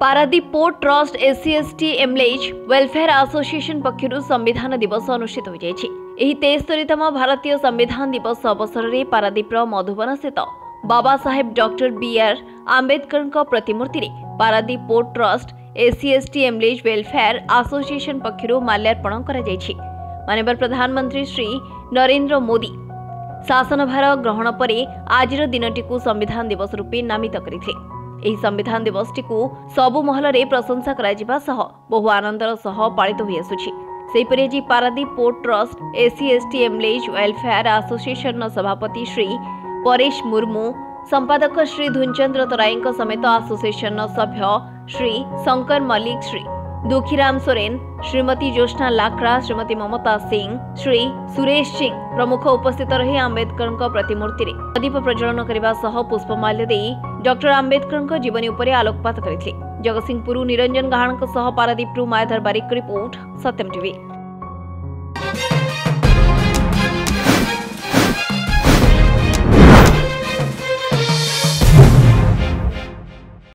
Paradip port trust SC ST employees welfare association पक्षर संविधान दिवस अनुष्ठित हो जाएछि। एही 73तम भारतीय संविधान दिवस अवसर में पारादीप मधुबन स्थित बाबा साहेब डॉक्टर बी.आर. आंबेडकर प्रतिमूर्ति रे Paradip port trust SC ST employees welfare association पक्षर माल्यार्पण करा जायछि। माननीय प्रधानमंत्री श्री नरेंद्र मोदी शासनभार ग्रहण पर आज दिनटी को संविधान दिवस रूपे नामित करथिले। एही संविधान दिवसटी को सबु महल रे प्रशंसा करा जिबा सह बहु आनंदर सह पालित होई आसुछि। सेहिपरि जी Paradip port trust SC ST employees welfare association सभापति श्री परेश मुर्मू, संपादक श्री धुनचंद्र तराई समेत एसोसिएशन सभ्य श्री शंकर मल्लिक, श्री दुखीराम सोरेन, श्रीमती ज्योत्ना लाकड़ा, श्रीमती ममता सिंह, श्री सुरेश सिंह प्रमुख उपस्थित रही आंबेडकर प्रतिमूर्ति रे दीप प्रज्वलन करने सह पुष्पमाल्य दे डॉक्टर आंबेडकर जीवनी उपर आलोकपात करथिले। जगतसिंहपुर निरंजन गाहण सह पारादीप मायाधर बारिक रिपोर्ट सत्यम टीवी।